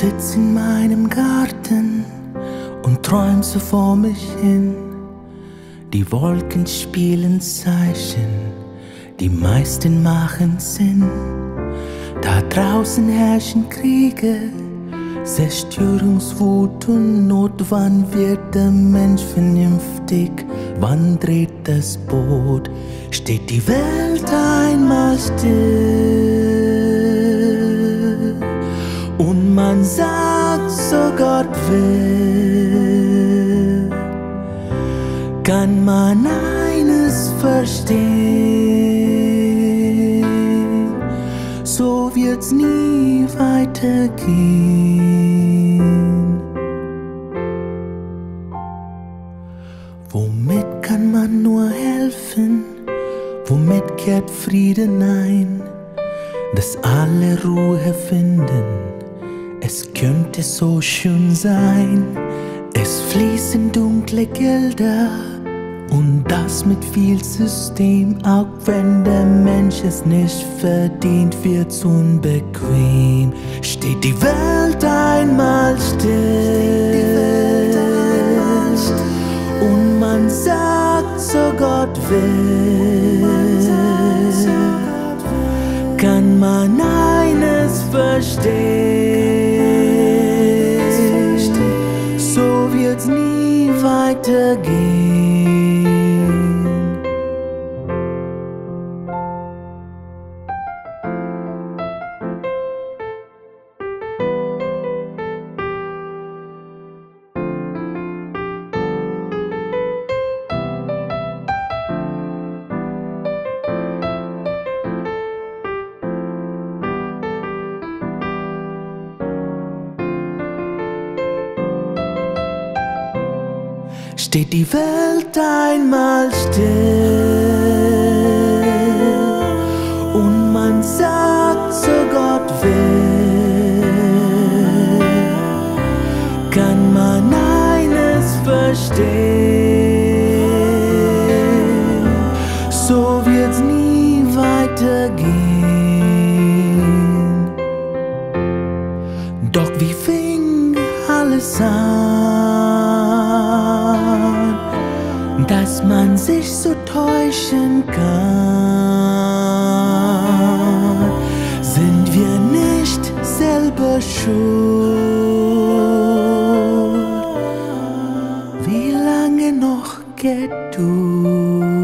sitz in meinem Garten und träum so vor mich hin. Die Wolken spielen Zeichen, die meisten machen Sinn. Da draußen herrschen Kriege, Zerstörungswut und Not. Wann wird der Mensch vernünftig? Wann dreht das Boot? Steht die Welt einmal still und man sagt, so Gott will, kann man eines verstehen: so wird's nie weitergehen. Womit kann man nur helfen? Womit kehrt Frieden ein? Dass alle Ruhe finden, es könnte so schön sein. Es fließen dunkle Gelder und das mit viel System. Auch wenn der Mensch es nicht verdient, wird's unbequem. Steht die Welt einmal still und man sagt, so Gott will, kann man eines verstehen: so wird's nie weitergehen. Steht die Welt einmal still und man sagt, so Gott will, kann man eines verstehen: so wird's nie weitergehen. Doch wie fing alles an, dass man sich so täuschen kann? Sind wir nicht selber schuld? Wie lange noch Geduld?